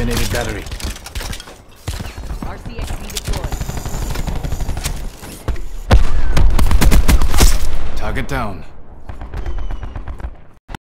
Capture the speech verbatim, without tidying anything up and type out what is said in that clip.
eliminated battery. R C X D deployed. Target down.